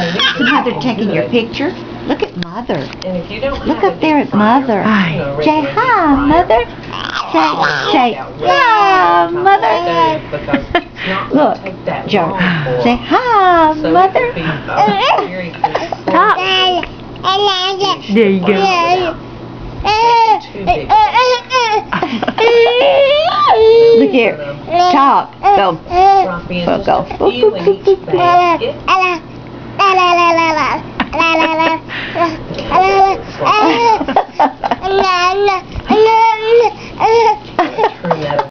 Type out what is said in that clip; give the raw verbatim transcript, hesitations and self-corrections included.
Is Mother taking your picture? Look at Mother. And if you don't Look have up there at Mother. Hi. You know, Say regular hi, deep Mother. Say, say hi, Mother. Look, Joe. Say hi, Mother. Talk. There you go. Look here. Talk. Go. Go. Go. Go.